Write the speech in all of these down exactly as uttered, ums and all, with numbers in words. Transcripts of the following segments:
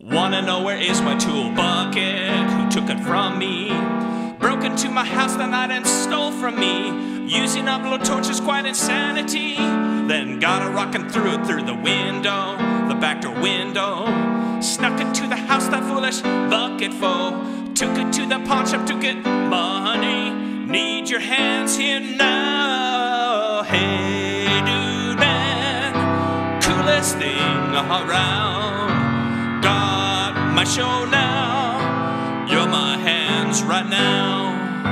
Wanna know where is my tool bucket? Who took it from me? Broke into my house that night and stole from me. Using up blow torches, quite insanity. Then got a rock and threw it through the window, the back door window. Snuck into the house, that foolish bucket foe. Took it to the pawn shop to get money. Need your hands here now. Hey dude man, coolest thing around. Got my show now. You're my hands right now.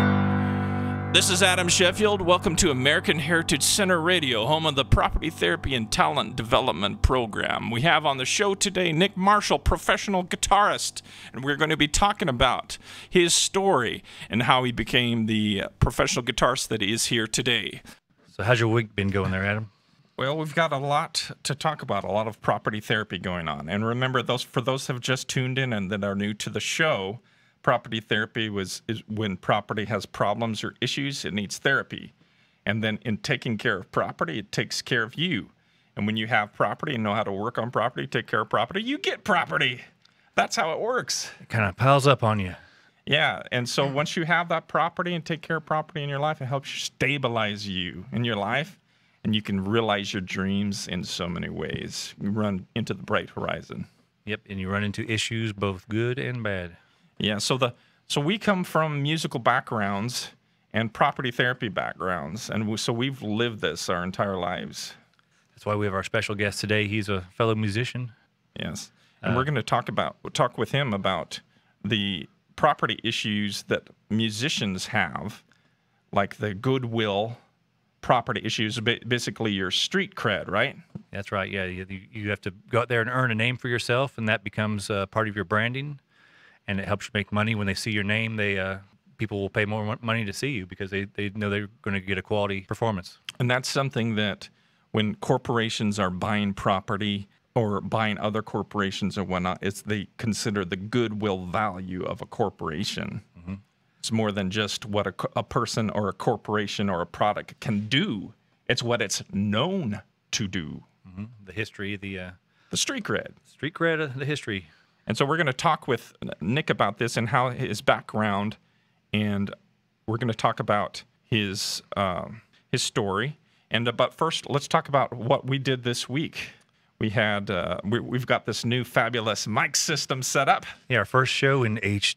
This is Adam Sheffield. Welcome to American Heritage Center Radio, home of the Property Therapy and Talent Development Program. We have on the show today Nick Marshall, professional guitarist, and we're going to be talking about his story and how he became the professional guitarist that he is here today. So how's your week been going there, Adam? Well, we've got a lot to talk about, a lot of property therapy going on. And remember, those for those who have just tuned in and that are new to the show, property therapy was is when property has problems or issues, it needs therapy. And then in taking care of property, it takes care of you. And when you have property and know how to work on property, take care of property, you get property. That's how it works. It kind of piles up on you. Yeah, and so once you have that property and take care of property in your life, it helps stabilize you in your life, and you can realize your dreams in so many ways. You run into the bright horizon. Yep, and you run into issues, both good and bad. Yeah, so the so we come from musical backgrounds and property therapy backgrounds, and we, so we've lived this our entire lives. That's why we have our special guest today. He's a fellow musician. Yes, and uh, we're going to talk about talk with him about the property issues that musicians have, like the goodwill property issues, basically your street cred, right? That's right. Yeah, you, you have to go out there and earn a name for yourself, and that becomes uh, part of your branding. And it helps you make money. When they see your name, they uh, people will pay more money to see you because they, they know they're going to get a quality performance. And that's something that when corporations are buying property or buying other corporations or whatnot, it's they consider the goodwill value of a corporation. Mm-hmm. It's more than just what a, a person or a corporation or a product can do. It's what it's known to do. Mm-hmm. The history, the uh, the street cred. Street cred, uh, the history. And so we're going to talk with Nick about this and how his background, and we're going to talk about his um, his story. And uh, but first, let's talk about what we did this week. We had uh, we, we've got this new fabulous mic system set up. Yeah, our first show in H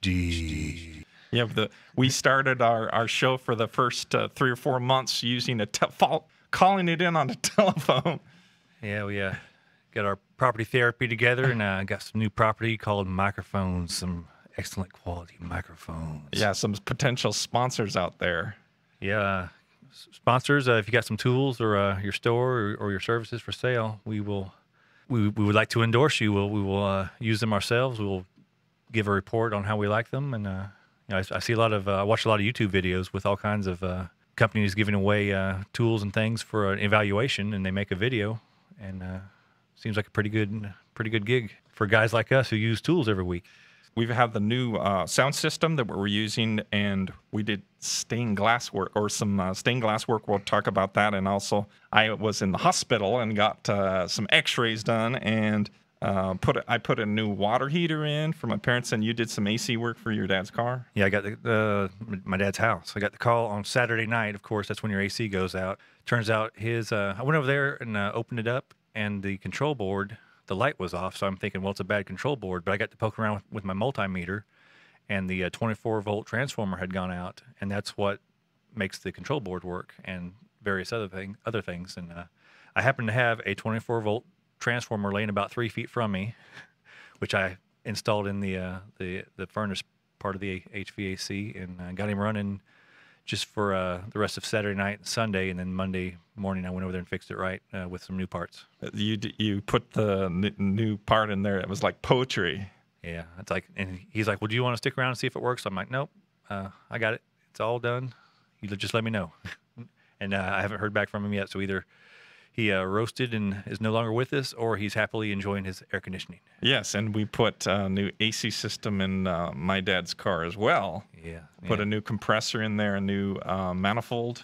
D. Yeah, the we started our, our show for the first uh, three or four months using a te- calling it in on a telephone. Yeah, we uh, got our property therapy together, and uh, got some new property called microphones, some excellent quality microphones. Yeah, some potential sponsors out there. Yeah, uh, sponsors, uh, if you got some tools or uh, your store or, or your services for sale, we will, we, we would like to endorse you. We'll, we will uh, use them ourselves. We will give a report on how we like them. And uh, you know, I, I see a lot of, uh, I watch a lot of YouTube videos with all kinds of uh, companies giving away uh, tools and things for an evaluation, and they make a video, and uh, seems like a pretty good, pretty good gig for guys like us who use tools every week. We have the new uh, sound system that we're using, and we did stained glass work, or some uh, stained glass work. We'll talk about that. And also, I was in the hospital and got uh, some X-rays done, and uh, put a, I put a new water heater in for my parents. And you did some A C work for your dad's car. Yeah, I got the uh, my dad's house. I got the call on Saturday night. Of course, that's when your A C goes out. Turns out his. Uh, I went over there and uh, opened it up, and the control board, the light was off, so I'm thinking, well, it's a bad control board. But I got to poke around with, with my multimeter, and the uh, twenty-four volt transformer had gone out, and that's what makes the control board work, and various other thing, other things. And uh, I happen to have a twenty-four volt transformer laying about three feet from me, which I installed in the uh, the the furnace part of the H V A C, and uh, got him running just for uh, the rest of Saturday night and Sunday, and then Monday morning I went over there and fixed it right uh, with some new parts. You you put the n- new part in there. It was like poetry. Yeah, it's like, and he's like, "Well, do you want to stick around and see if it works?" I'm like, "Nope, uh, I got it. It's all done. You just let me know." And uh, I haven't heard back from him yet. So either he uh, roasted and is no longer with us, or he's happily enjoying his air conditioning. Yes, and we put a new A C system in uh, my dad's car as well. Yeah, Put yeah. a new compressor in there, a new uh, manifold.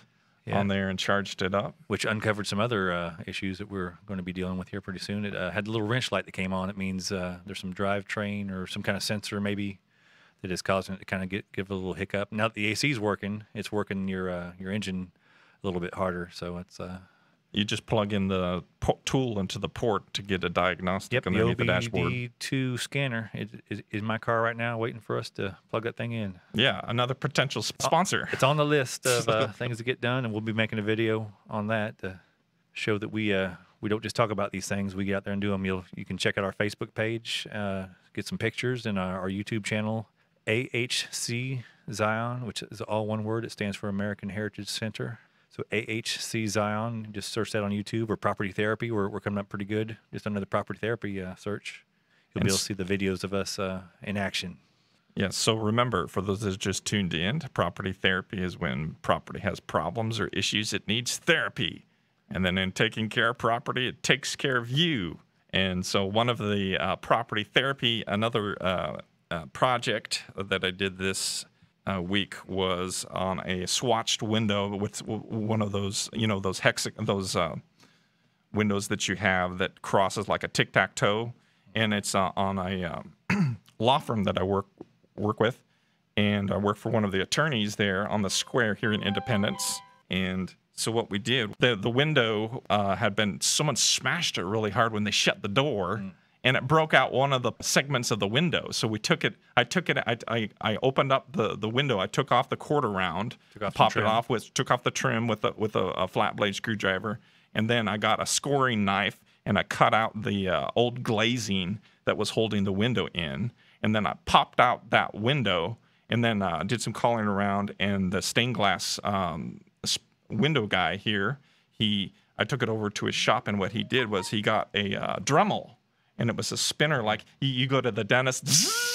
Yeah. on there and charged it up. Which uncovered some other uh, issues that we're going to be dealing with here pretty soon. It uh, had a little wrench light that came on. It means uh, there's some drivetrain or some kind of sensor maybe that is causing it to kind of get give a little hiccup. Now that the A C is working, it's working your uh, your engine a little bit harder. So it's uh, You just plug in the po- tool into the port to get a diagnostic yep, the underneath the O B dashboard. D two scanner is is in my car right now, waiting for us to plug that thing in. Yeah, another potential sp- sponsor. It's on the list of uh, things to get done, and we'll be making a video on that to show that we uh, we don't just talk about these things. We get out there and do them. You'll you can check out our Facebook page, uh, get some pictures, and our, our YouTube channel, A H C Zion, which is all one word. It stands for American Heritage Center. So A H C Zion, just search that on YouTube, or Property Therapy. We're we're coming up pretty good just under the Property Therapy uh, search. You'll And be able s- to see the videos of us uh, in action. Yes, so remember, for those that just tuned in, property therapy is when property has problems or issues, it needs therapy. And then in taking care of property, it takes care of you. And so one of the uh, property therapy, another uh, uh, project that I did this uh, week was on a swatched window with w- one of those, you know, those hex, those uh, windows that you have that crosses like a tic-tac-toe. And it's uh, on a um, law firm that I work work with, and I work for one of the attorneys there on the square here in Independence. And so what we did, the the window uh, had been, someone smashed it really hard when they shut the door, mm. and it broke out one of the segments of the window. So we took it, I took it, I I, I opened up the, the window, I took off the quarter round, off popped the it trim. off with, took off the trim with a, with a, a flat blade screwdriver, and then I got a scoring knife and I cut out the uh, old glazing that was holding the window in. And then I popped out that window, and then uh, did some calling around. And the stained glass um, sp- window guy here, he, I took it over to his shop, and what he did was he got a uh, Dremel, and it was a spinner like you, you go to the dentist.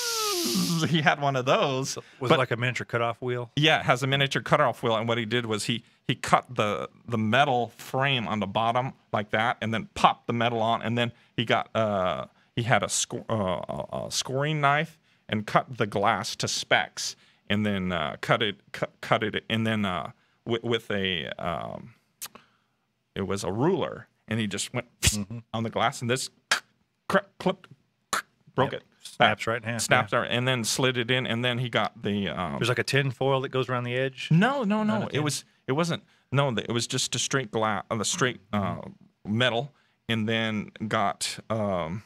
He had one of those. Was but, it like a miniature cutoff wheel? Yeah, it has a miniature cutoff wheel, and what he did was he he cut the the metal frame on the bottom like that, and then popped the metal on, and then he got uh. He had a, sco- uh, a scoring knife and cut the glass to specs, and then uh, cut it, cut, cut it, and then uh, with, with a, um, it was a ruler, and he just went mm-hmm. on the glass, and this cr- clipped, broke Yep. it, Snaps right in half. snaps yeah. right, and then slid it in, and then he got the. Um, There's like a tin foil that goes around the edge. no, no, no. Not a It tin? was. It wasn't. No, it was just a straight glass, uh, the straight uh, metal, and then got. Um,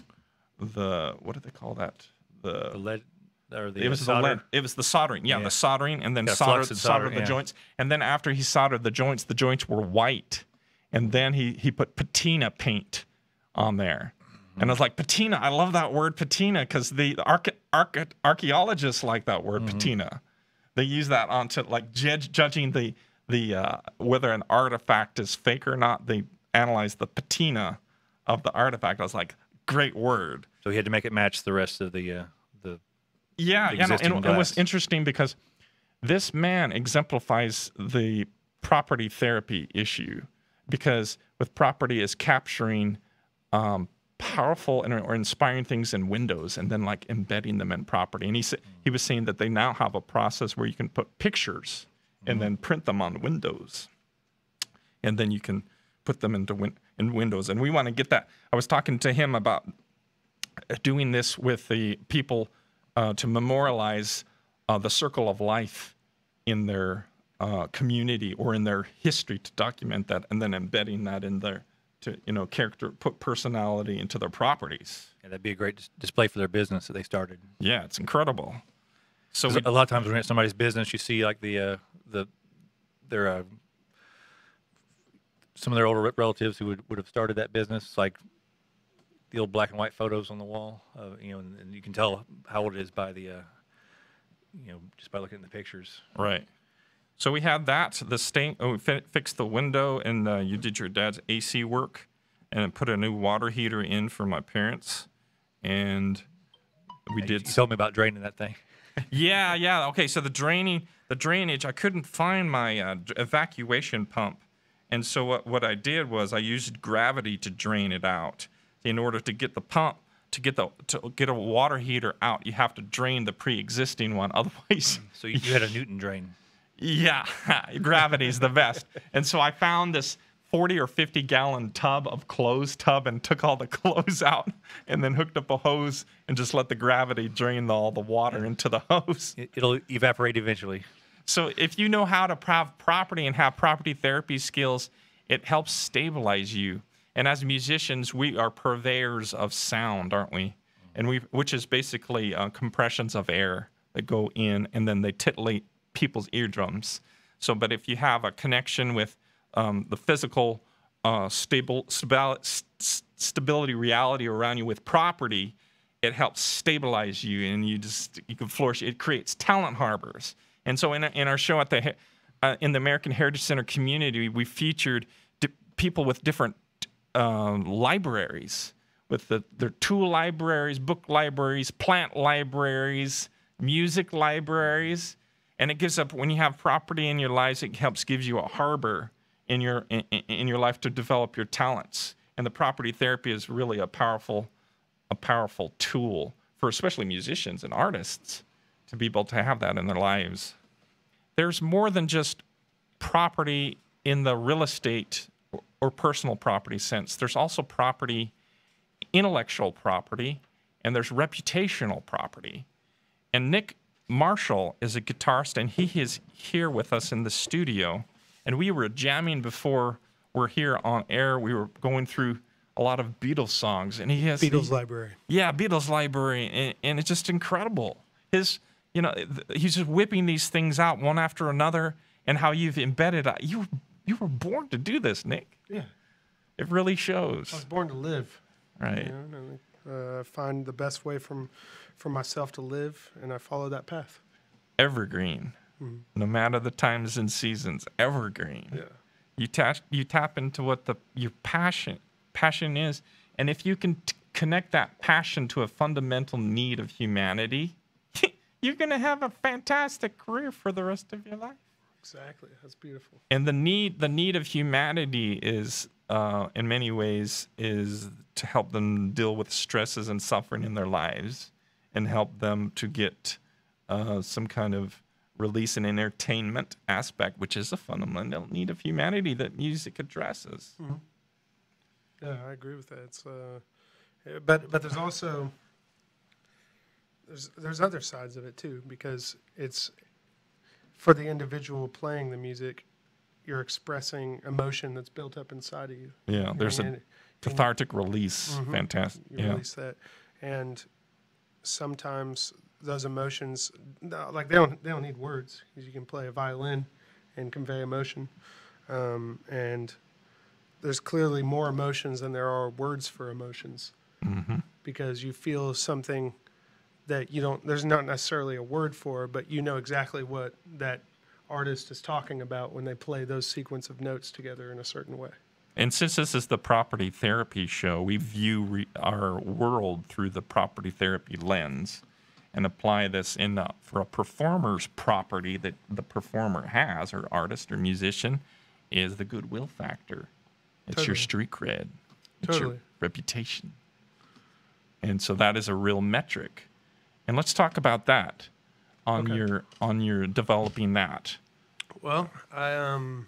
the what do they call that? The, The lead or the it was uh, the solder? lead. It was the soldering. Yeah, Yeah. the soldering, and then Yeah, soldered, flux and soldered solder, the yeah. joints. And then after he soldered the joints, the joints were white, and then he he put patina paint on there. And I was like, patina. I love that word, patina, because the, the arche- arche- archaeologists like that word, Mm-hmm. patina. They use that onto like judge, judging the the uh, whether an artifact is fake or not. They analyze the patina of the artifact. I was like, great word. So he had to make it match the rest of the uh, the. Yeah, the yeah, no, existing and it was glass. interesting because this man exemplifies the property therapy issue, because with property is capturing um, powerful and or inspiring things in windows and then like embedding them in property. And he said he was saying that they now have a process where you can put pictures and then print them on windows, and then you can put them into win- in windows. And we want to get that. I was talking to him about doing this with the people uh, to memorialize uh, the circle of life in their uh, community or in their history, to document that, and then embedding that in their, to you know, character, put personality into their properties. Yeah, that'd be a great dis- display for their business that they started. Yeah, it's incredible. So 'Cause we, a lot of times when you're at somebody's business, you see like the uh, the their uh, some of their older re- relatives who would, would have started that business, like the old black and white photos on the wall. Uh, you know, and, and you can tell how old it is by the uh, you know, just by looking at the pictures. right. So we had that. The stain. Oh, we fi- fixed the window, and uh, you did your dad's A C work, and put a new water heater in for my parents, and we You- did. You told me about draining that thing. Yeah, yeah. Okay, so the draining, the drainage, I couldn't find my uh, d- evacuation pump, and so what what I did was I used gravity to drain it out. In order to get the pump, to get the to get a water heater out, you have to drain the pre-existing one. Otherwise, So you, you had a Newton drain. Yeah, gravity's the best. And so I found this forty or fifty gallon tub of clothes tub and took all the clothes out and then hooked up a hose and just let the gravity drain all the water into the hose. It, it'll evaporate eventually. So if you know how to have property and have property therapy skills, it helps stabilize you. And as musicians, we are purveyors of sound, aren't we? And we, which is basically uh, compressions of air that go in and then they titillate people's eardrums. So, but if you have a connection with um, the physical uh, stable stabi- st- stability reality around you with property, it helps stabilize you, and you just you can flourish. It creates talent harbors. And so, in, in our show at the uh, in the American Heritage Center community, we featured di- people with different um, libraries, with the, their tool libraries, book libraries, plant libraries, music libraries. And it gives up, when you have property in your lives, it helps gives you a harbor in your in, in your life to develop your talents. And the property therapy is really a powerful a powerful tool for especially musicians and artists to be able to have that in their lives. There's more than just property in the real estate or personal property sense. There's also property, intellectual property, and there's reputational property. And Nick Marshall is a guitarist, and he is here with us in the studio. And we were jamming before we're here on air. We were going through a lot of Beatles songs, and he has Beatles he, library. Yeah, Beatles library, and, and it's just incredible. His, you know, he's just whipping these things out one after another, and how you've embedded. You you were born to do this, Nick. Yeah, it really I was shows. born to live. Right. You know, and I uh, find the best way from for myself to live, and I follow that path. Evergreen, Mm-hmm. no matter the times and seasons. Evergreen. Yeah. You tap you tap into what the your passion passion is, and if you can t- connect that passion to a fundamental need of humanity, you're gonna have a fantastic career for the rest of your life. Exactly. That's beautiful. And the need the need of humanity is, uh, in many ways, is to help them deal with stresses and suffering in their lives, and help them to get uh, some kind of release and entertainment aspect, which is a fundamental need of humanity that music addresses. Mm-hmm. Yeah, I agree with that. It's, uh, yeah, but but there's also there's there's other sides of it too, because it's for the individual playing the music, you're expressing emotion that's built up inside of you. Yeah, there's And- a and cathartic release. Mhm. Fantastic. you Yeah. release that, and sometimes those emotions, no, like they don't they don't need words, because you can play a violin and convey emotion, um, and there's clearly more emotions than there are words for emotions, Mm-hmm. because you feel something that you don't, there's not necessarily a word for, but you know exactly what that artist is talking about when they play those sequence of notes together in a certain way. And since this is the property therapy show, we view re- our world through the property therapy lens and apply this in a, for a performer's property that the performer has, or artist or musician, is the goodwill factor. It's your Totally. street cred. It's your Totally. reputation. And so that is a real metric. And let's talk about that on Okay. your on your developing that. Well, I um,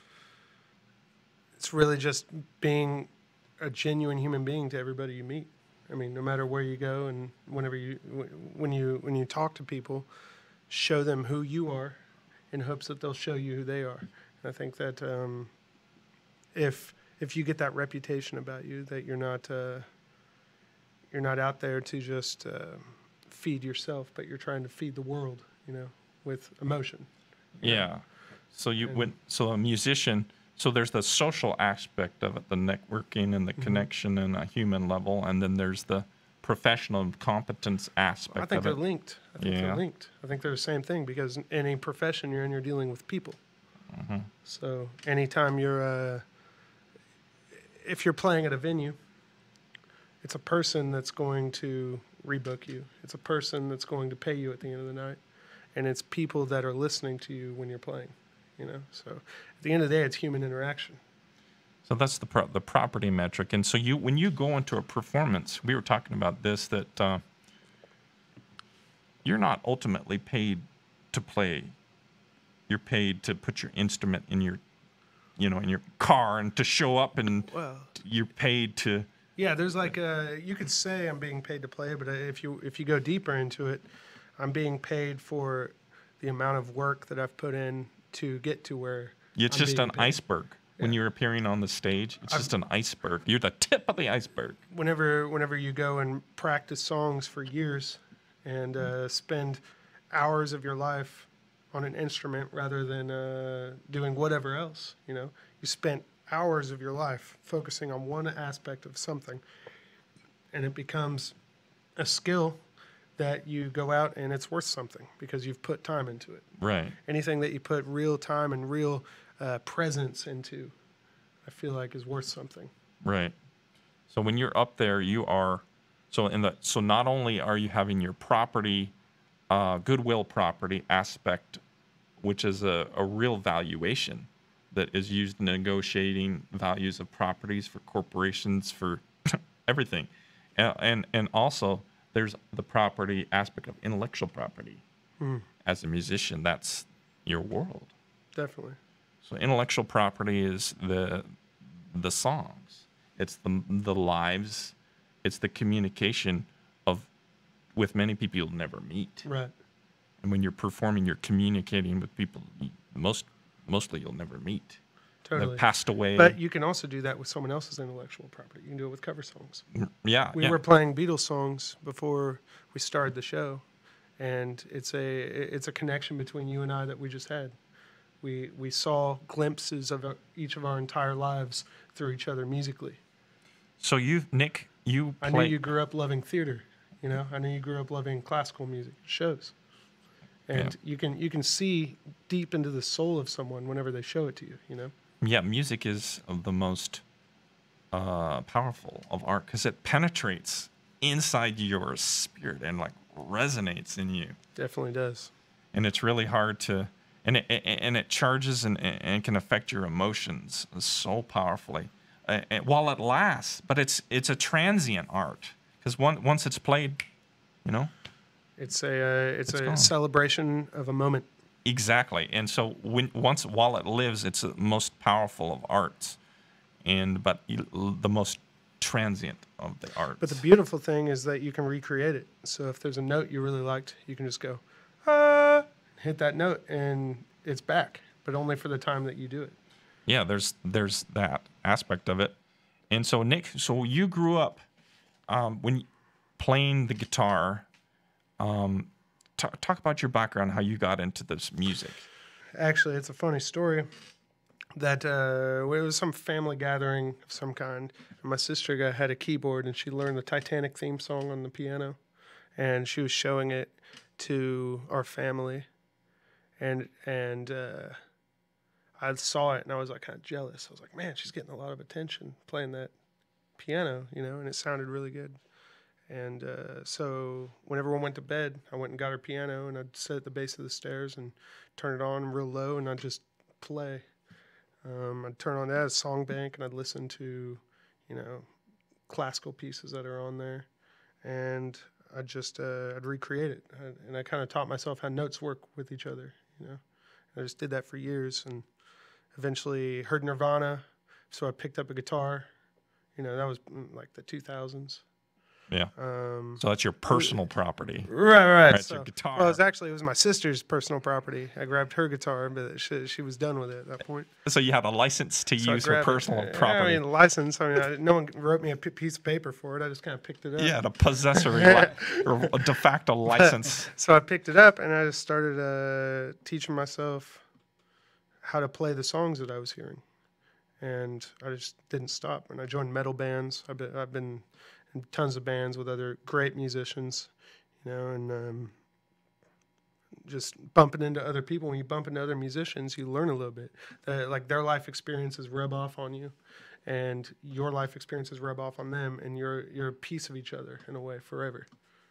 it's really just being a genuine human being to everybody you meet. I mean, no matter where you go, and whenever you wh- when you when you talk to people, show them who you are, in hopes that they'll show you who they are. And I think that um, if if you get that reputation about you, that you're not uh, you're not out there to just uh, feed yourself, but you're trying to feed the world, you know, with emotion. Yeah. So you And- went. So a musician. So there's the social aspect of it, the networking and the Mm-hmm. connection and a human level, and then there's the professional competence aspect I think of they're it. linked. I think Yeah. they're linked. I think they're the same thing, because in any profession you're in, you're dealing with people. Mm-hmm. So anytime you're, uh, if you're playing at a venue, it's a person that's going to rebook you. It's a person that's going to pay you at the end of the night, and it's people that are listening to you when you're playing. You know, so at the end of the day, it's human interaction. So that's the pro- the property metric. And so you, when you go into a performance, we were talking about this, that uh, you're not ultimately paid to play you're paid to put your instrument in your, you know, in your car and to show up, and Well, you're paid to. yeah, there's like a, you could say I'm being paid to play, but if you if you go deeper into it, I'm being paid for the amount of work that I've put in to get to where It's I'm just being an paid. iceberg. When you're appearing on the stage, it's just an iceberg. You're the tip of the iceberg. Whenever whenever you go and practice songs for years and uh, spend hours of your life on an instrument rather than uh, doing whatever else, you know, you spent hours of your life focusing on one aspect of something, and it becomes a skill that you go out and it's worth something because you've put time into it. Right. Anything that you put real time and real uh, presence into, I feel like is worth something. Right. So when you're up there, you are so in the so not only are you having your property, uh, goodwill property aspect, which is a, a real valuation that is used in negotiating values of properties for corporations, for everything, and, and and also there's the property aspect of intellectual property. Mm. As a musician, that's your world. Definitely. So intellectual property is the the songs. It's the the lives. It's the communication of with many people you'll never meet. Right. And when you're performing, you're communicating with people you, most mostly you'll never meet. Totally. They've passed away. But you can also do that with someone else's intellectual property. You can do it with cover songs. yeah, We yeah. were playing Beatles songs before we started the show, and it's a it's a connection between you and I that we just had. We we saw glimpses of uh, each of our entire lives through each other musically. So you, Nick, you I play. knew you grew up loving theater. You know, I knew you grew up loving classical music shows, and Yeah. you can you can see deep into the soul of someone whenever they show it to you. You know. Yeah, music is the most uh, powerful of art because it penetrates inside your spirit and like resonates in you. Definitely does. And it's really hard to, and it and it charges and, and can affect your emotions so powerfully, uh, and while it lasts. But it's it's a transient art because one once it's played, you know. It's a uh, it's, It's a gone. celebration of a moment. Exactly, and so when once while it lives, it's the most powerful of arts, and but the most transient of the arts. But the beautiful thing is that you can recreate it. So if there's a note you really liked, you can just go, ah, hit that note, and it's back. But only for the time that you do it. Yeah, there's there's that aspect of it, and so Nick, so you grew up um, when playing the guitar. Um, talk, talk about your background, how you got into this music. Actually, it's a funny story. That uh, it was some family gathering of some kind. And my sister got, had a keyboard, and she learned the Titanic theme song on the piano, and she was showing it to our family, and and uh, I saw it, and I was like kind of jealous. I was like, man, she's getting a lot of attention playing that piano, you know, and it sounded really good. And uh, so when everyone went to bed, I went and got her piano, and I'd sit at the base of the stairs and turn it on real low, and I'd just play. Um, I'd turn on that as song bank, and I'd listen to, you know, classical pieces that are on there, and I'd just uh, I'd recreate it, I, and I kind of taught myself how notes work with each other. You know, I just did that for years, and eventually heard Nirvana, so I picked up a guitar. You know, that was mm, like the two thousands. Yeah. Um, So that's your personal property. Right, right. That's so, your guitar. Well, it was actually it was my sister's personal property. I grabbed her guitar, but she, she was done with it at that point. So you had a license to So I use her grabbed it. personal Yeah, property. I mean, license. I mean, I, no one wrote me a p- piece of paper for it. I just kind of picked it up. Yeah, the possessory li- or a de facto license. So I picked it up, and I just started uh, teaching myself how to play the songs that I was hearing, and I just didn't stop. And I joined metal bands. I've been I've been in tons of bands with other great musicians, you know, and um, just bumping into other people. When you bump into other musicians, you learn a little bit. That, like, their life experiences rub off on you, and your life experiences rub off on them, and you're you're a piece of each other in a way forever.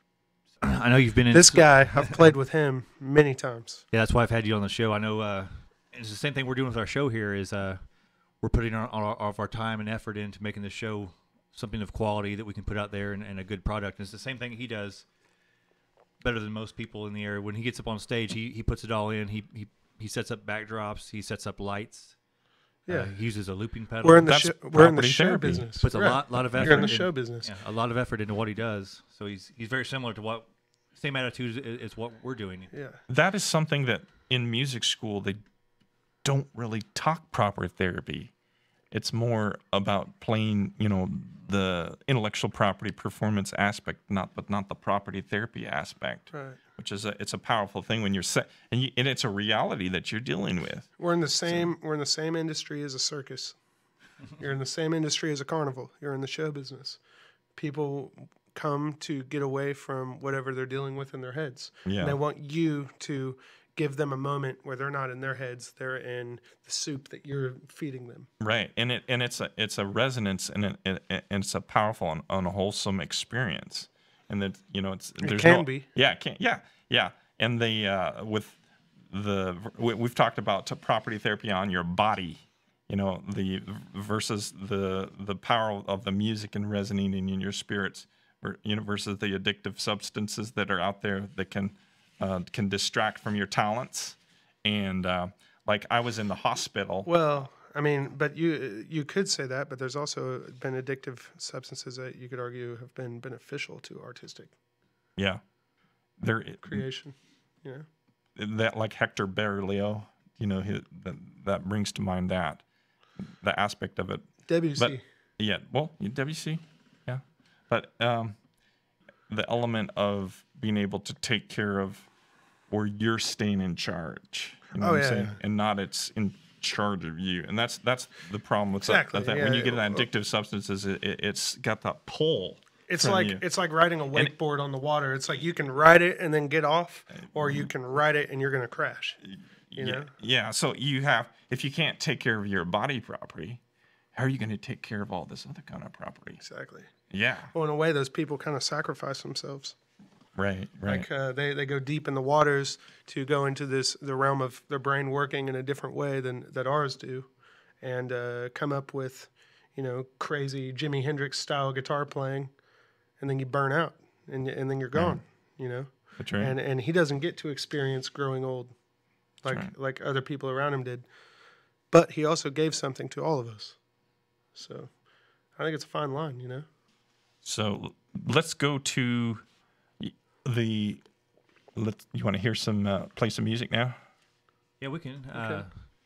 I know you've been in This guy, I've played with him many times. Yeah, that's why I've had you on the show. I know uh, it's the same thing we're doing with our show here. Is uh, we're putting our, our, all of our time and effort into making the show something of quality that we can put out there and, and a good product. And it's the same thing he does better than most people in the area. When he gets up on stage, he, he puts it all in. He he he sets up backdrops. He sets up lights. Yeah. Uh, he uses a looping pedal. We're in the That's sh- we're in the property show therapy. business. Puts a Right. lot lot of effort. You're in the in- show business. Yeah, a lot of effort into what he does. So he's he's very similar to what same attitude is, is what we're doing. Yeah. That is something that in music school they don't really talk proper therapy. It's more about playing, you know, the intellectual property performance aspect, not but not the property therapy aspect, Right. which is a it's a powerful thing when you're set, and, you, and it's a reality that you're dealing with. We're in the same we're in the same industry as a circus. You're in the same industry as a carnival. You're in the show business. People come to get away from whatever they're dealing with in their heads. Yeah. And they want you to give them a moment where they're not in their heads, they're in the soup that you're feeding them. Right, and it and it's a it's a resonance and it, it, and it's a powerful and, and a wholesome experience, and that you know it's there's can no, be. yeah it can yeah yeah and the uh, with the we, we've talked about t- property therapy on your body, you know the versus the the power of the music and resonating in your spirits, ver- you know versus the addictive substances that are out there that can uh, can distract from your talents, and uh, like I was in the hospital. Well, I mean, but you you could say that, but there's also been addictive substances that you could argue have been beneficial to artistic Yeah, there creation. You know, that like Hector Berlioz, you know, his, that that brings to mind that the aspect of it. W C. But yeah, well, W C, yeah, but um, the element of being able to take care of where you're staying in charge, you know Oh, what I'm yeah, saying, yeah. and not it's in charge of you, and that's that's the problem with Exactly, that. that when yeah. you get an addictive substances, it, it, it's got that pull. It's from like you. it's like riding a wakeboard on the water. It's like you can ride it and then get off, or you can ride it and you're going to crash. You yeah, know, yeah. So you have, if you can't take care of your body property, how are you going to take care of all this other kind of property? exactly. Yeah, Well, in a way, those people kind of sacrifice themselves. right, right. Like uh, they they go deep in the waters to go into this the realm of their brain working in a different way than that ours do, and uh, come up with, you know, crazy Jimi Hendrix style guitar playing, and then you burn out, and and then you're gone. You know, That's right. and and he doesn't get to experience growing old, like right. like other people around him did, but he also gave something to all of us. So, I think it's a fine line. You know. So let's go to the. Let's. You want to hear some uh, play some music now? Yeah, we can. Uh,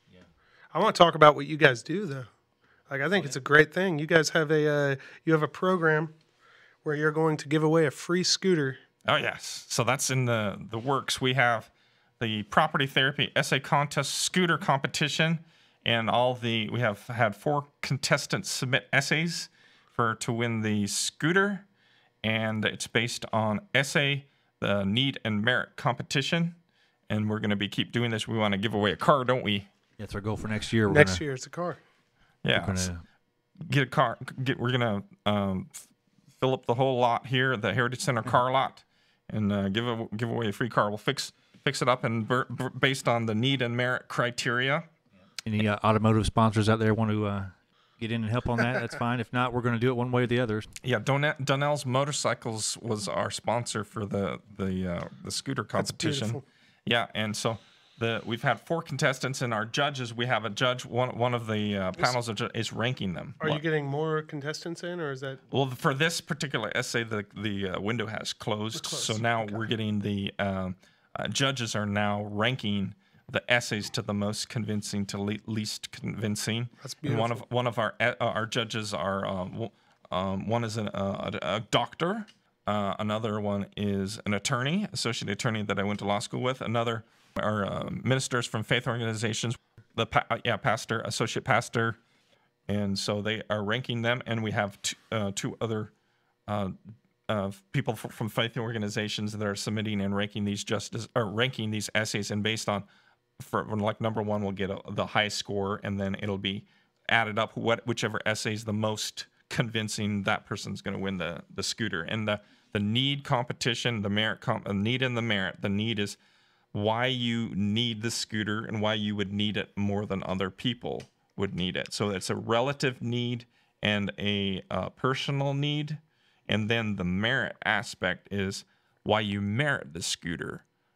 I want to talk about what you guys do, though. Like, I think it's a great thing. You guys have a uh, you have a program where you're going to give away a free scooter. Oh yes. So that's in the the works. We have the property therapy essay contest, scooter competition, and all the we have had four contestants submit essays for to win the scooter, and it's based on essay, the need and merit competition, and we're going to be keep doing this. We want to give away a car, don't we? that's our goal for next year. We're Next gonna, year, it's a car. Yeah. We're gonna, Get a car. Get. We're gonna um, f- fill up the whole lot here, the Heritage Center car lot, and uh, give a, give away a free car. We'll fix fix it up and ver- ver- based on the need and merit criteria. any uh, automotive sponsors out there want to uh, get in and help on that? That's fine. If not, we're going to do it one way or the other. Yeah, Donne- Donnell's Motorcycles was our sponsor for the the uh, the scooter competition. beautiful. Yeah, and so the we've had four contestants, and our judges. We have a judge. One one of the uh, panels of ju- is ranking them. Are you What- getting more contestants in, or is that Well, for this particular essay, the the uh, window has closed, so now we're getting the um, uh, judges are now ranking the essays to the most convincing to le- least convincing. That's And one of one of our uh, our judges are um, w- um, one is an, uh, a, a doctor, uh, another one is an attorney, associate attorney that I went to law school with. Another are uh, ministers from faith organizations. The pa- uh, yeah pastor, associate pastor. And so they are ranking them, and we have two, uh, two other uh, uh, people f- from faith organizations that are submitting and ranking these justice or ranking these essays, and based on, for like number one will get a, the highest score, and then it'll be added up. What whichever essay is the most convincing, that person's going to win the the scooter. And the the need competition, the merit comp, uh, need and the merit. The need is why you need the scooter and why you would need it more than other people would need it. So it's a relative need and a uh, personal need. And then the merit aspect is why you merit the scooter.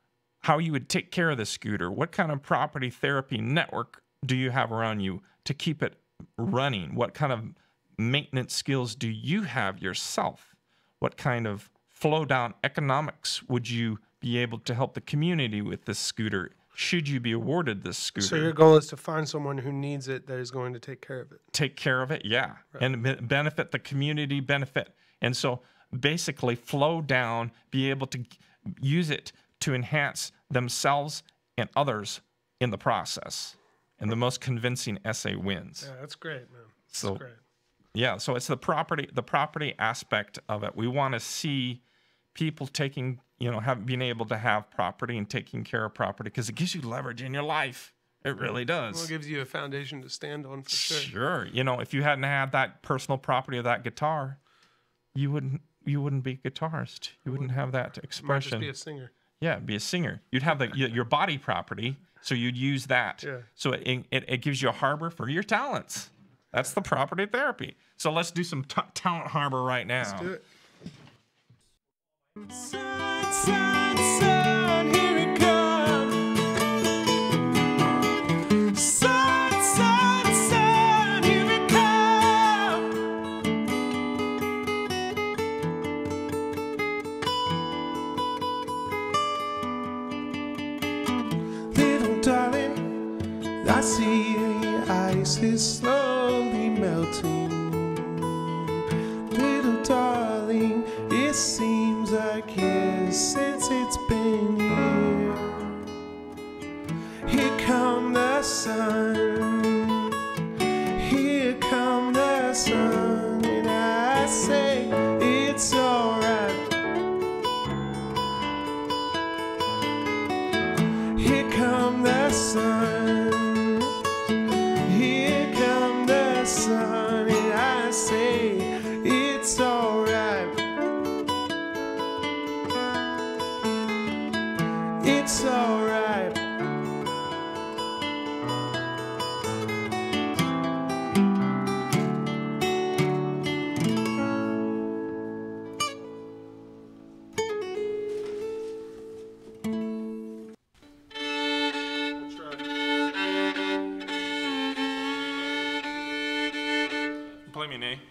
how you would take care of the scooter. What kind of property therapy network do you have around you to keep it running? What kind of maintenance skills do you have yourself? What kind of flow down economics would you be able to help the community with this scooter? Should you be awarded this scooter? So your goal is to find someone who needs it that is going to take care of it. Take care of it, yeah. Right. And be- benefit the community, benefit. And so basically flow down, be able to use it to enhance themselves and others in the process. And the most convincing essay wins. Yeah, that's great, man. That's so, great. Yeah, so it's the property, the property aspect of it. We want to see people taking, you know, have being able to have property and taking care of property because it gives you leverage in your life. It really does. Well, it gives you a foundation to stand on for sure. Sure. You know, if you hadn't had that personal property of that guitar, you wouldn't you wouldn't be a guitarist. You wouldn't have that expression. Might just be a singer. Yeah, be a singer. You'd have the your body property, so you'd use that. Yeah. So it, it it gives you a harbor for your talents. That's the property therapy. So let's do some t- talent harbor right now. Let's do it. Sun, sun, sun, here it comes. Sun, sun, sun, here it comes. Little darling, I see the ice is slowly melting. Little darling, it seems like years since it's been here. Here come the sun, here come the sun, and I say it's alright. Here come the sun, here come the sun, and I say it's alright. It's alright. Play me, Nate.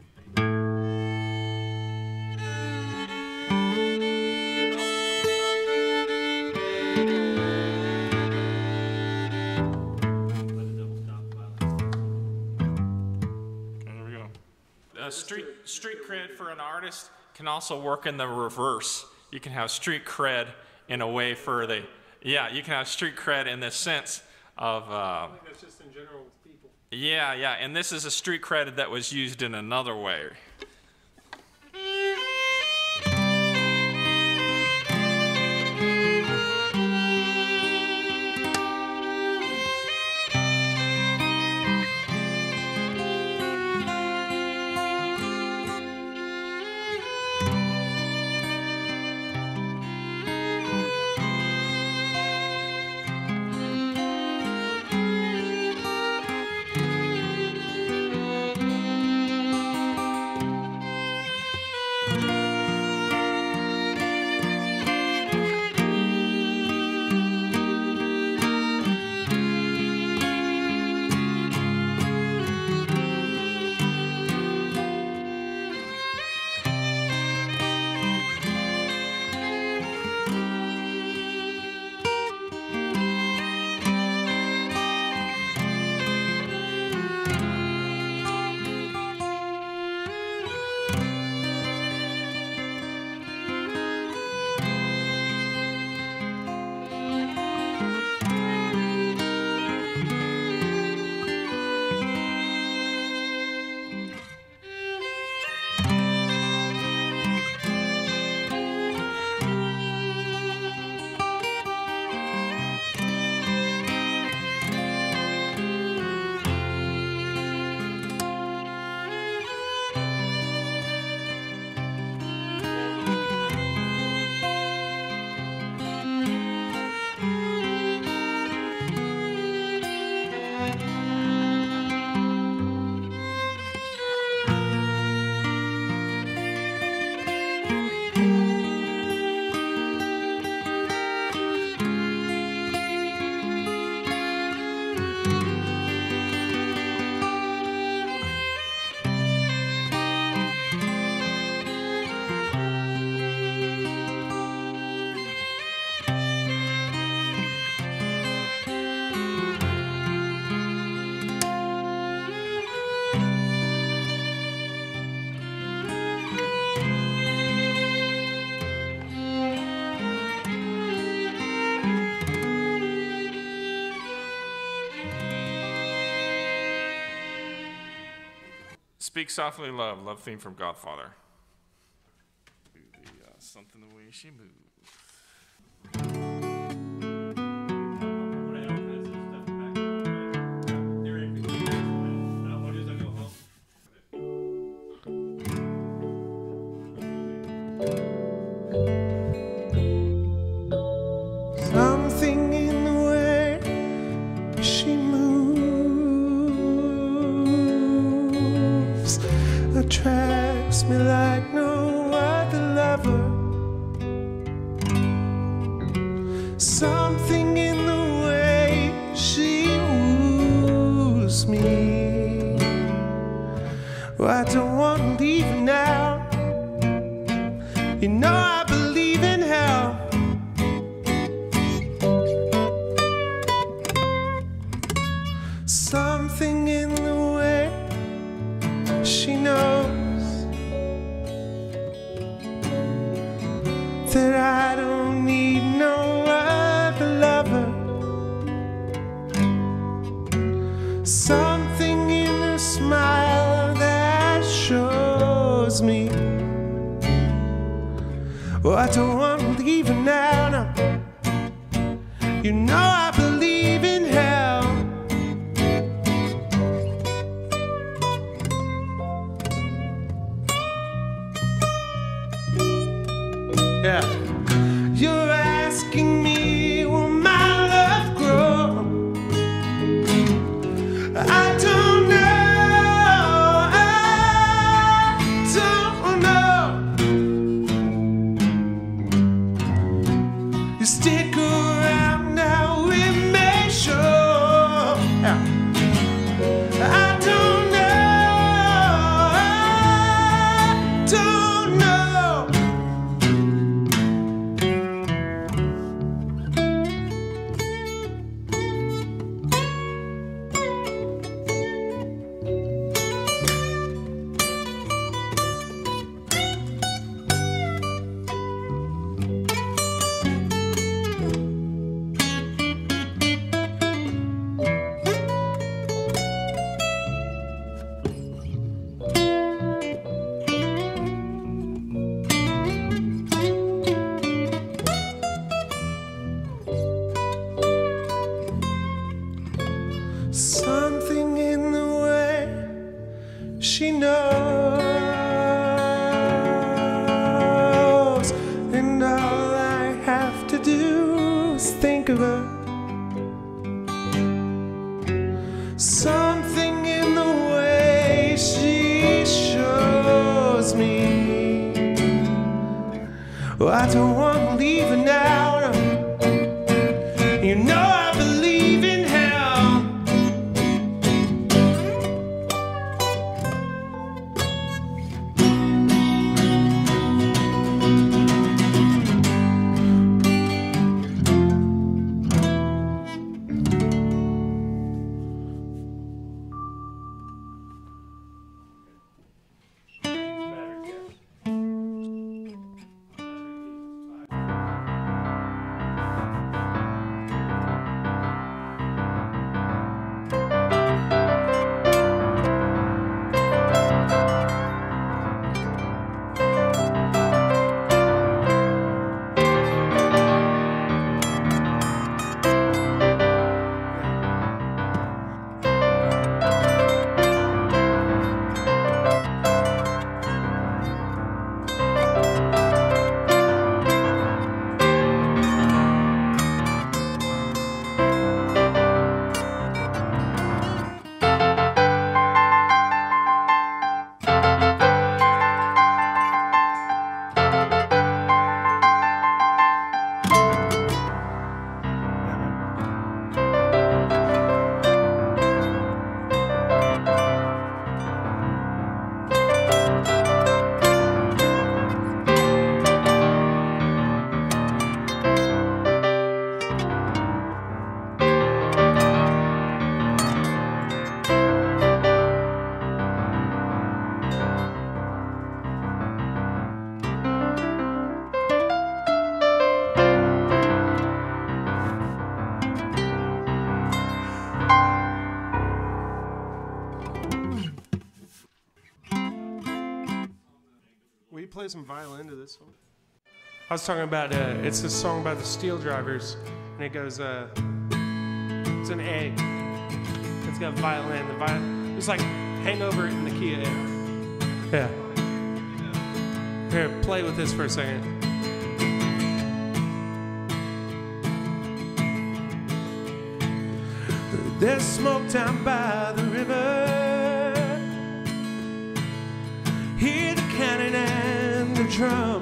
Uh, street street cred for an artist can also work in the reverse. You can have street cred in a way for the, yeah, you can have street cred in the sense of, uh, That's just in general with people. yeah, yeah, and this is a street cred that was used in another way. Speak Softly, Love, love theme from Godfather. The, uh, something the way she moves. Something in the way she moves attracts me like no other lover. Something in the way she woos me. Oh, I don't want to leave her now. You know I believe in hell. Something in the way she knows that I don't need no other lover. Something in her smile that shows me. Oh, I don't want to leave her now, no. You know I believe in hell. Yeah. You're asking me, will my love grow? I don't know. I don't know. You stick around now, it may show. Yeah. I don't know. I don't know. Something in the way she knows, and all I have to do is think of her. Something in the way she shows me. Oh, I don't want to leave her now, no. You know I believe in hell. play some violin to this song. I was talking about, uh, it's a song about the Steel Drivers, and it goes, uh, it's an A. It's got violin. The violin, it's like Hangover in the key of A. Yeah. Here, play with this for a second. There's smoke down by the river. Hear the cannon and the drum.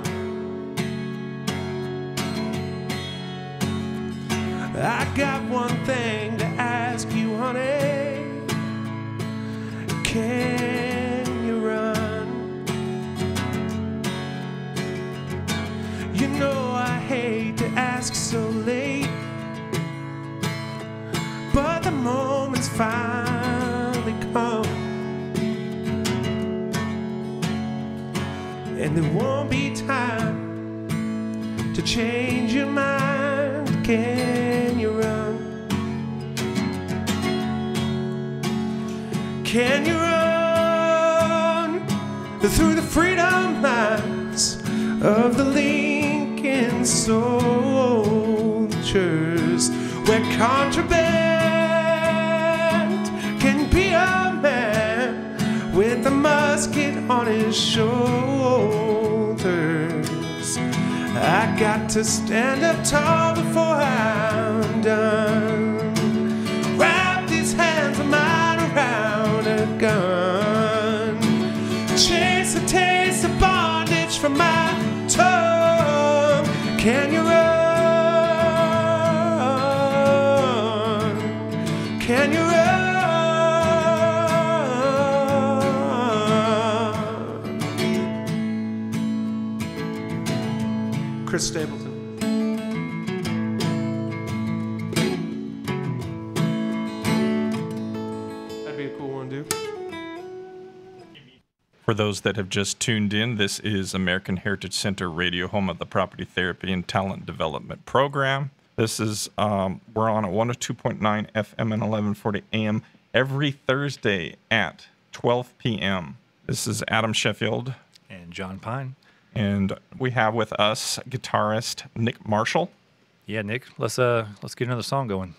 I got one thing to ask you, honey. Can you run? You know I hate to ask so late, but the moment's finally come, and there won't be time to change your mind. Can you run? Can you run through the freedom lines of the Lincoln soldiers, where contraband can be a man with a musket on his shoulders? I got to stand up tall before I'm done. Wrap these hands of mine around a gun. Chase the taste of bondage from my tongue. Can you run? Can you run? Chris Stapleton. That'd be a cool one, dude. For those that have just tuned in, this is American Heritage Center Radio, home of the Property Therapy and Talent Development Program. This is, um, we're on at one oh two point nine F M and eleven forty A M every Thursday at twelve p m This is Adam Sheffield. And John Pine. And we have with us guitarist Nick Marshall. Yeah, Nick, let's uh let's get another song going.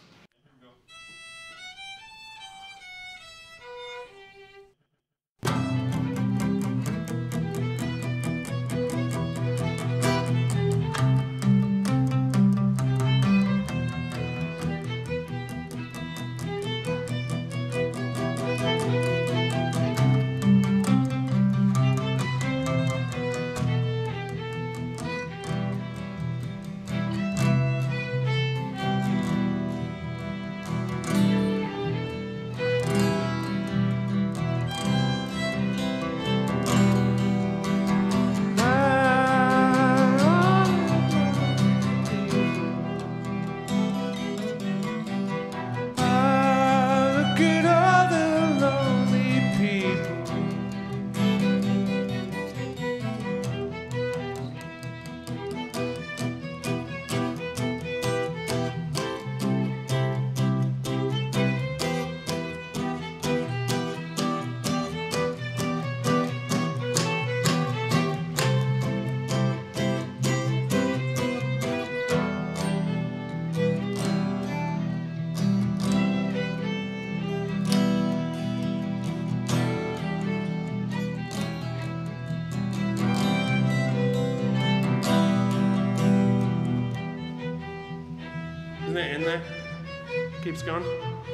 Isn't it in there? Keeps going.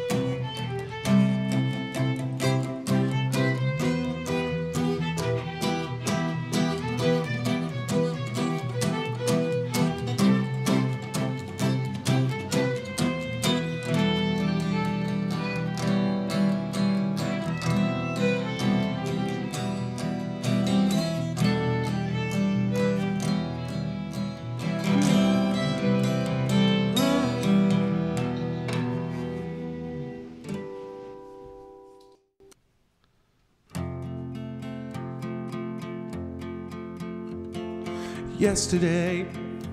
Yesterday,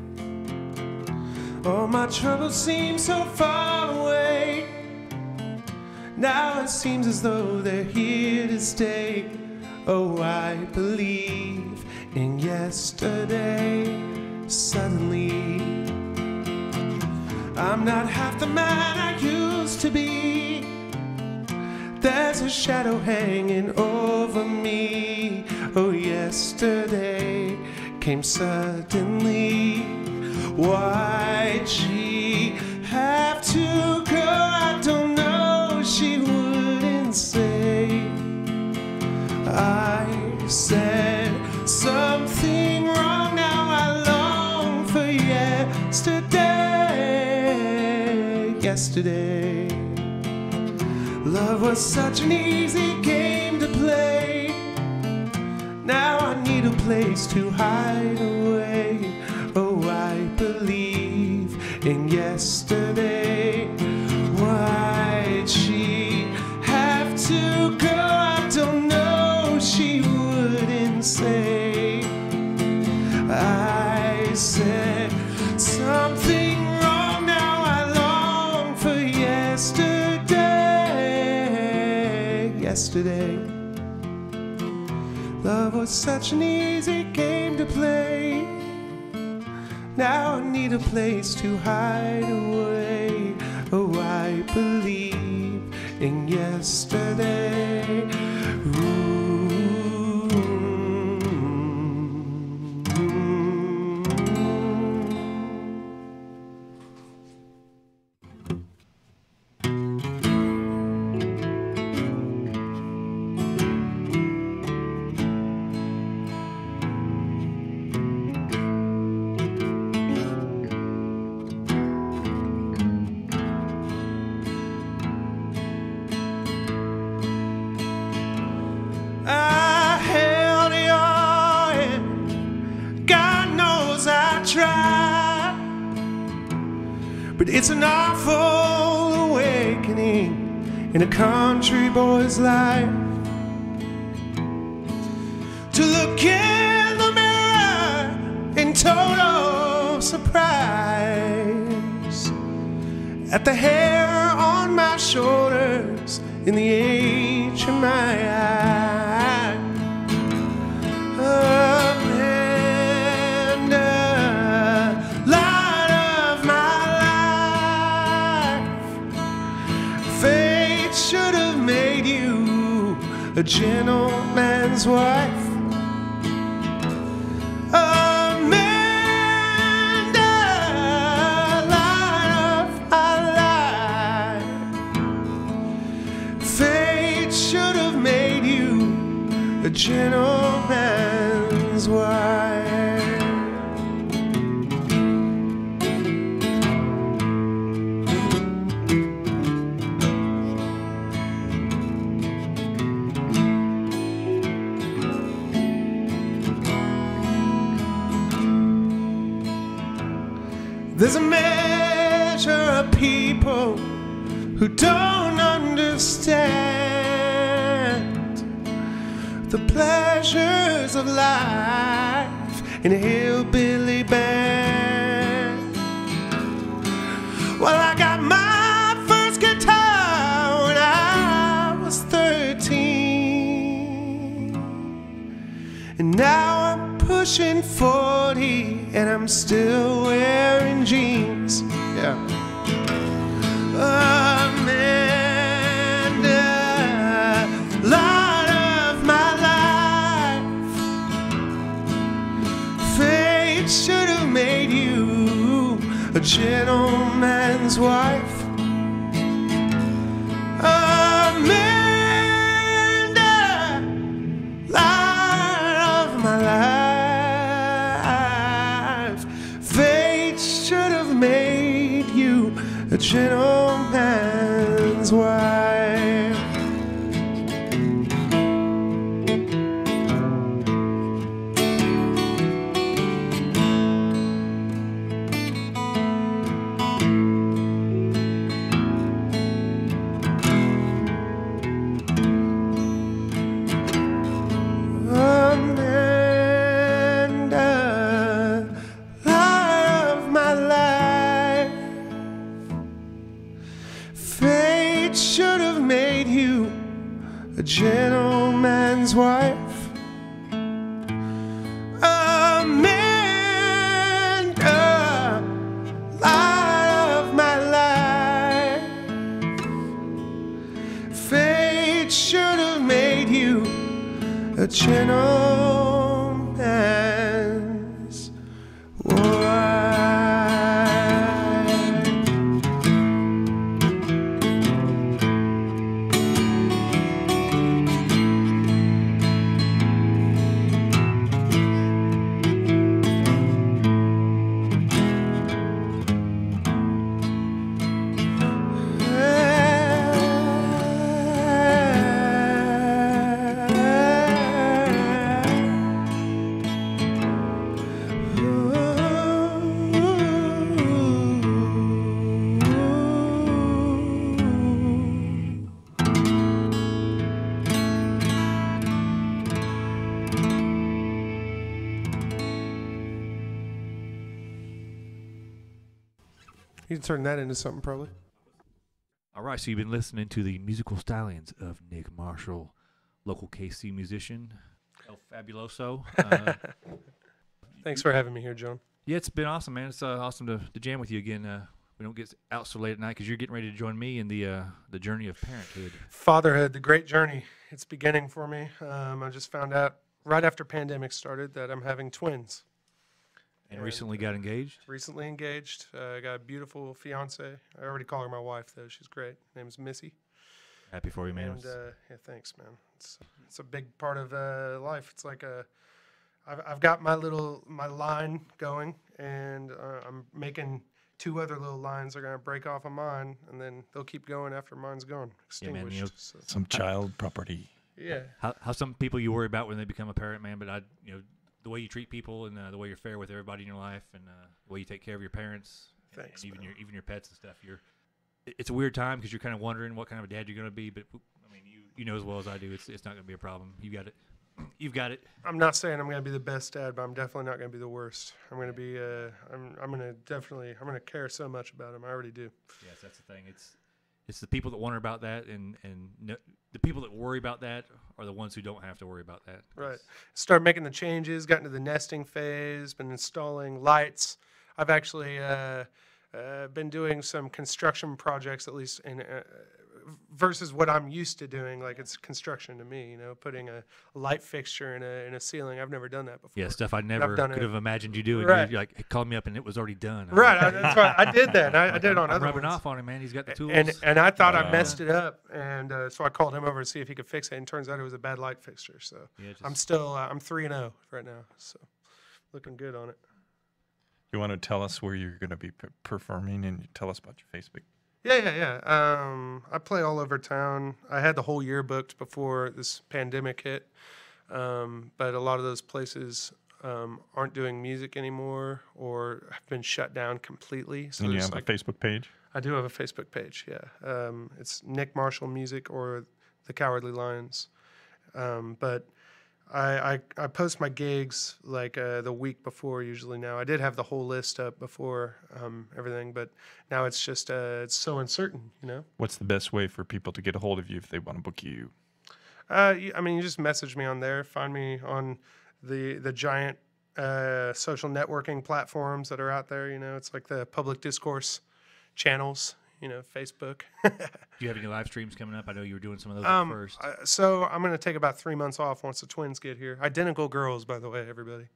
all my troubles seem so far away. Now it seems as though they're here to stay. Oh, I believe And yesterday, suddenly, I'm not half the man I used to be. There's a shadow hanging over me. Oh, yesterday came suddenly. Why'd she have to go? I don't know, she wouldn't say. I said something wrong, now I long for yesterday. Yesterday, love was such an easy game to play. Now I need a place to hide away. Oh, I believe in yesterday. Why'd she have to go? I don't know, she wouldn't say. I said something wrong, now I long for yesterday. Yesterday, love was such an easy game to play. Now I need a place to hide away. Oh, I believe in yesterday. Ooh. I held your hand, God knows I tried, but it's an awful awakening in a country boy's life to look in the mirror in total surprise at the hair on my shoulders, in the age in my eye. Amanda, light of my life, fate should have made you a gentleman's wife. Amanda, light of my life, fate should have made you a gentleman's wife. There's a measure of people who don't understand the pleasures of life in a hillbilly band. Well, I got my first guitar when I was thirteen, and now I'm pushing forty and I'm still wearing jeans. Yeah. Amanda, light of my life, fate should have made you a gentleman's wife. Amanda, light of my life, fate should have made you a gentleman's wife. Amanda, light of my life, fate should have made you a gentleman's wife. gentleman's wife. You can turn that into something probably. All right, so you've been listening to the musical stallions of Nick Marshall, local K C musician, El Fabuloso. Uh, Thanks for having me here, John. yeah, it's been awesome, man. It's uh, awesome to, to jam with you again. Uh, we don't get out so late at night because you're getting ready to join me in the uh, the journey of parenthood. Fatherhood, the great journey. It's beginning for me. Um, I just found out right after pandemic started that I'm having twins. And And, recently got engaged. Recently engaged. Uh, I got a beautiful fiance. I already call her my wife, though. She's great. Her name's Missy. Happy for you, man. And uh, yeah, thanks, man. It's it's a big part of uh, life. It's like a, I've I've got my little my line going, and uh, I'm making two other little lines. They're gonna break off of mine, and then they'll keep going after mine's gone, Yeah, man, extinguished. you know- So, Some child property. yeah, how, how some people you worry about when they become a parent, man, but I, you know, the way you treat people and uh, the way you're fair with everybody in your life and uh, the way you take care of your parents, and- Thanks, and even man. your even your pets and stuff. You're, it- it's a weird time because you're kind of wondering what kind of a dad you're going to be. But I mean, you you know as well as I do, it's it's not going to be a problem. You got it. You've got it. I'm not saying I'm gonna be the best dad, but I'm definitely not gonna be the worst. I'm gonna be. Uh, I'm I'm gonna definitely. I'm gonna care so much about him. I already do. Yes, that's the thing. It's it's the people that wonder about that, and and no, the people that worry about that are the ones who don't have to worry about that. Right. Start making the changes, got into the nesting phase, been installing lights. I've actually uh, uh, been doing some construction projects, at least in uh, versus what I'm used to doing. Like it's construction to me, you know, putting a light fixture in a in a ceiling. I've never done that before. Yeah, stuff I never done could it. have imagined you doing. Right. You're like, call me up, and it was already done. I'm Right. like, I, that's why I did that. I, I did it on I'm other rubbing ones. off on him, man. He's got the tools. And and I thought I Wow. messed it up, and uh, so I called him over to see if he could fix it. And turns out it was a bad light fixture. So Yeah, just- I'm still uh, I'm three and zero right now. So looking good on it. You want to tell us where you're going to be p- performing and you tell us about your Facebook? Yeah, yeah, yeah. Um, I play all over town. I had the whole year booked before this pandemic hit, um, but a lot of those places um, aren't doing music anymore or have been shut down completely. So and you there's have like, a Facebook page? I do have a Facebook page. Yeah, um, it's Nick Marshall Music or the Cowardly Lions, um, but. I, I, I post my gigs like uh, the week before usually now. I did have the whole list up before um, everything, but now it's just uh, it's so uncertain, you know. What's the best way for people to get a hold of you if they want to book you? Uh, you- I mean, you just message me on there. Find me on the the giant uh, social networking platforms that are out there. You know, it's like the public discourse channels. You know, Facebook. Do you have any live streams coming up? I know you were doing some of those Um, at first. I- so I'm gonna take about three months off once the twins get here. Identical girls, by the way, everybody.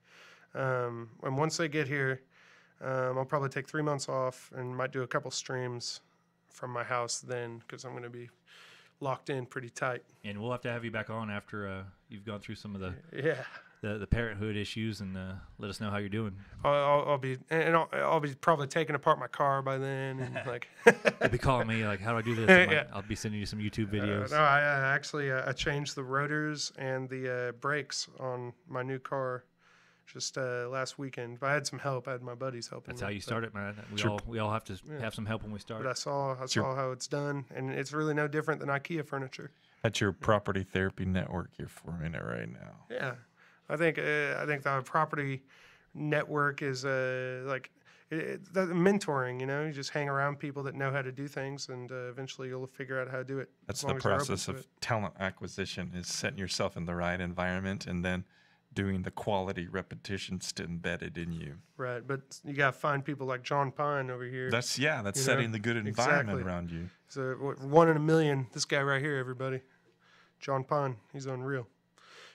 Um, and once they get here, um, I'll probably take three months off and might do a couple streams from my house then, because I'm gonna be locked in pretty tight. And we'll have to have you back on after uh, you've gone through some of the, Yeah. the, the parenthood issues and uh, let us know how you're doing. I'll, I'll, I'll be and I'll, I'll be probably taking apart my car by then and like. They'll be calling me like, how do I do this? I'm like, Yeah. I'll be sending you some YouTube Uh, videos. no, I uh, actually uh, I changed the rotors and the uh, brakes on my new car just uh, last weekend. But I had some help. I had my buddies helping. That's me, how you but- start it, man. We Sure. all we all have to have some help when we start. But I saw I Sure. saw how it's done, and it's really no different than IKEA furniture. That's your property therapy network you're forming it right now. Yeah, I think uh, I think the property network is uh, like it, it, the mentoring. You know, you just hang around people that know how to do things, and uh, eventually you'll figure out how to do it. That's as the long as you're open process to of it. talent acquisition is setting yourself in the right environment and then doing the quality repetitions to embed it in you. Right, but you gotta find people like John Pine over here. That's yeah, that's You setting know, the good environment exactly. around you. So what- one in a million. This guy right here, everybody, John Pine. He's unreal.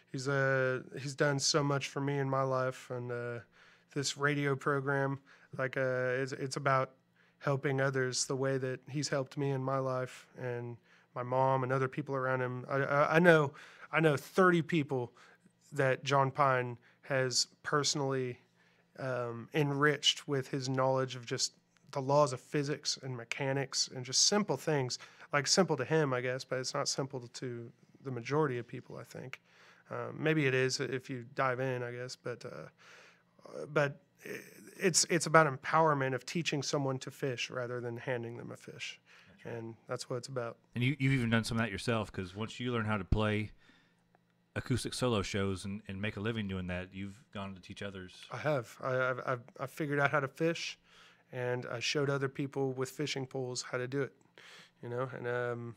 he's uh he's done so much for me in my life, and uh, this radio program, like uh, it's it's about helping others the way that he's helped me in my life, and my mom and other people around him. I I, I know I know thirty people that John Pine has personally um, enriched with his knowledge of just the laws of physics and mechanics and just simple things, like simple to him, I guess, but it's not simple to the majority of people, I think. Um, maybe it is if you dive in, I guess, but uh, but it's it's about empowerment of teaching someone to fish rather than handing them a fish, that's right. And that's what it's about. And you, you've even done some of that yourself, because once you learn how to play acoustic solo shows and, and make a living doing that, you've gone to teach others. I have. I, I've, I've I figured out how to fish, and I showed other people with fishing poles how to do it. You know, and um,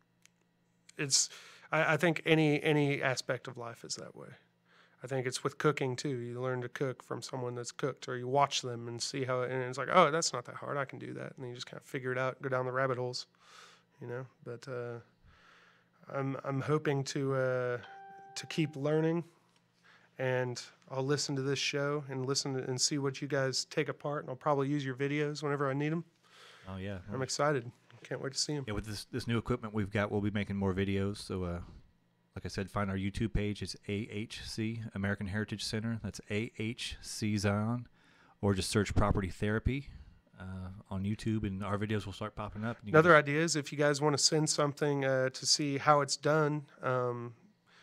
it's. I, I think any any aspect of life is that way. I think it's with cooking too. You learn to cook from someone that's cooked, or you watch them and see how, and it's like, oh, that's not that hard. I can do that, and then you just kind of figure it out, go down the rabbit holes, you know. But uh, I'm I'm hoping to uh, to keep learning, and I'll listen to this show and listen to, and see what you guys take apart, and I'll probably use your videos whenever I need them. Oh yeah, I'm excited. Can't wait to see them. Yeah, with this this new equipment we've got, we'll be making more videos. So, uh, like I said, find our YouTube page. It's A H C, American Heritage Center. That's A H C Zion. Or just search Property Therapy uh, on YouTube, and our videos will start popping up. Another idea is if you guys want to send something uh, to see how it's done, um,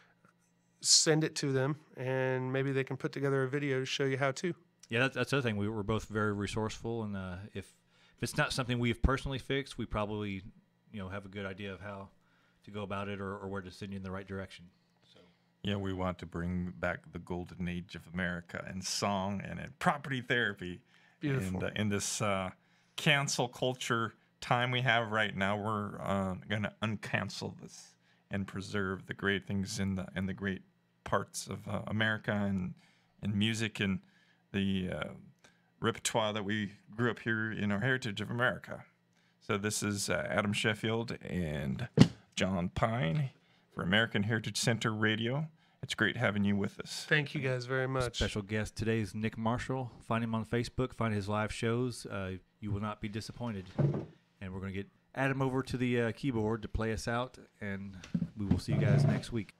send it to them, and maybe they can put together a video to show you how to. Yeah, that's, that's the other thing. We were both very resourceful, and uh, if, if it's not something we've personally fixed, we probably you know have a good idea of how to go about it, or, or where to send you in the right direction. So yeah, we want to bring back the golden age of America in song and in property therapy. Beautiful. And uh, in this uh, cancel culture time we have right now, we're uh, going to uncancel this and preserve the great things in the in the great parts of uh, America and and music and the uh, repertoire that we grew up here in our heritage of America. So this is uh, Adam Sheffield and John Pine for American Heritage Center Radio. It's great having you with us. Thank you guys very much. Special guest today is Nick Marshall. Find him on Facebook. Find his live shows. Uh, you will not be disappointed. And we're going to get Adam over to the uh, keyboard to play us out, and we will see you guys next week.